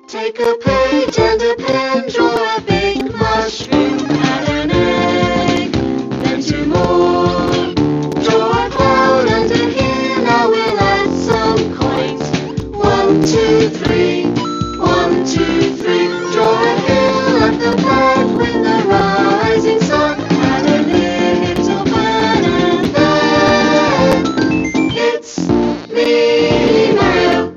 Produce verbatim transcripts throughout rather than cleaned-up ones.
Take a page and a pen, draw a big mushroom, add an egg, then two more. Draw a cloud under here, now we'll add some coins. One, two, three, one, two, three. Draw a hill at the back with the rising sun, add a little bird, and then it's me, Mario.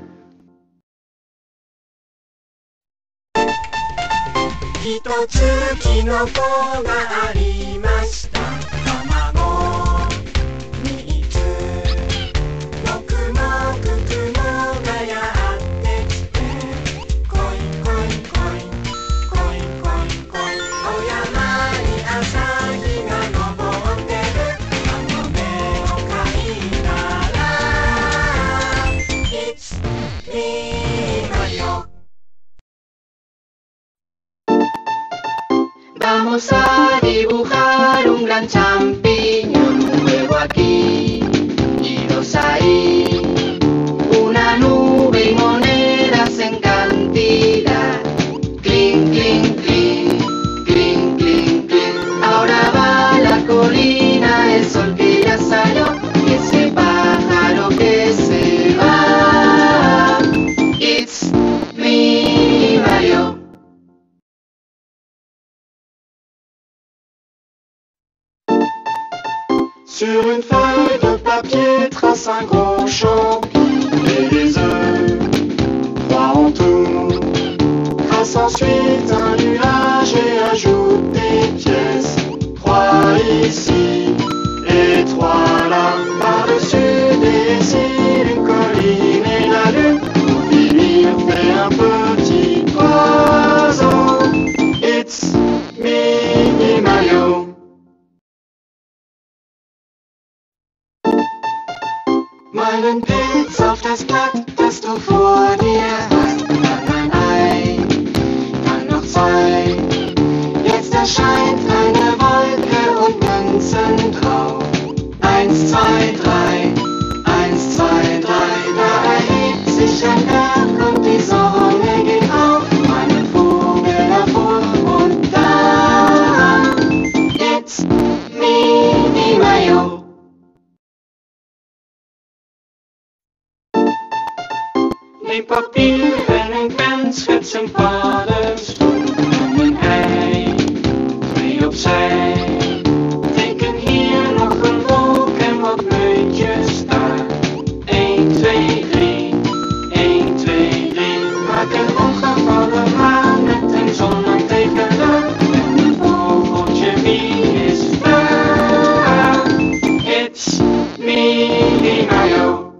一つキノコがありました。卵みっつ。もくもく雲がやってきて、コインコインコインコインコインコイン。お山に朝日が昇ってる。カモメを描いたら It's me, Mario. Vamos a dibujar un gran champiñón, un huevo aquí y dos ahí, una nube y monedas en cantidad. Clink, clink, clink, clink, clink, clink. Ahora va la colina, el sol que ya salió, y ese pájaro que se va. It's me, Mario. Sur une feuille de papier, trace un gros champignon et des œufs, trois en tout. Trace ensuite un nuage et ajoute des pièces, trois ici et trois là. Par-dessus dessine une colline et la lune. Pour finir, fait un petit oiseau. It's me, Mario. Meinen Pilz auf das Blatt, das du vor dir hast. Dann ein Ei, dann noch zwei. Jetzt erscheint eine Wolke und Münzen drauf. Eins, zwei, drei, eins, zwei, drei. Da erhebt sich ein Berg und die Sonne geht auf. Mein Vogel hervor und da. It's me, Mario. Neem papier en een pen, schets een paddenstoel en een ei, twee opzij. Teken hier nog een wolk en wat muntjes daar. één, twee, drie, één, twee, drie. Maak een ongevallen maan met een zon aan tegenaan. En een vogeltje, wie is daar? It's me, Mario.